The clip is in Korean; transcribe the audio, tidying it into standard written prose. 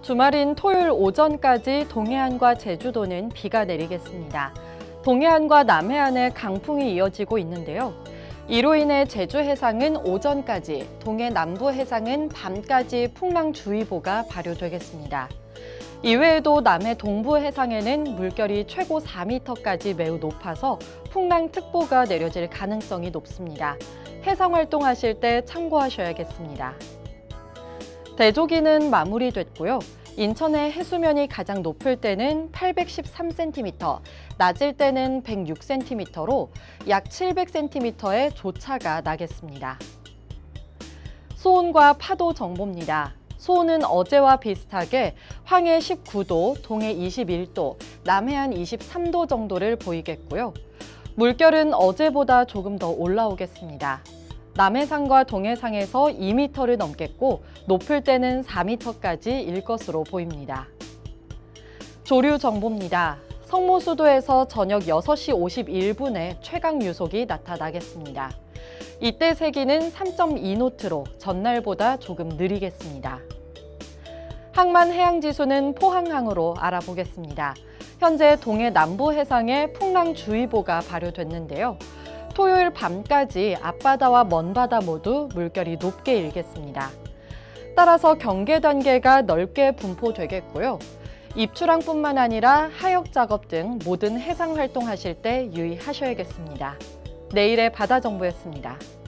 주말인 토요일 오전까지 동해안과 제주도는 비가 내리겠습니다. 동해안과 남해안에 강풍이 이어지고 있는데요. 이로 인해 제주 해상은 오전까지, 동해 남부 해상은 밤까지 풍랑주의보가 발효되겠습니다. 이외에도 남해 동부 해상에는 물결이 최고 4m까지 매우 높아서 풍랑특보가 내려질 가능성이 높습니다. 해상 활동하실 때 참고하셔야겠습니다. 대조기는 마무리됐고요. 인천의 해수면이 가장 높을 때는 813cm, 낮을 때는 106cm로 약 700cm의 조차가 나겠습니다. 수온과 파도 정보입니다. 수온은 어제와 비슷하게 황해 19도, 동해 21도, 남해안 23도 정도를 보이겠고요. 물결은 어제보다 조금 더 올라오겠습니다. 남해상과 동해상에서 2m를 넘겠고 높을 때는 4m까지 일 것으로 보입니다. 조류 정보입니다. 성모수도에서 저녁 6시 51분에 최강 유속이 나타나겠습니다. 이때 세기는 3.2노트로 전날보다 조금 느리겠습니다. 항만 해양지수는 포항항으로 알아보겠습니다. 현재 동해 남부 해상에 풍랑주의보가 발효됐는데요. 토요일 밤까지 앞바다와 먼바다 모두 물결이 높게 일겠습니다. 따라서 경계 단계가 넓게 분포되겠고요. 입출항뿐만 아니라 하역 작업 등 모든 해상 활동하실 때 유의하셔야겠습니다. 내일의 바다 정보였습니다.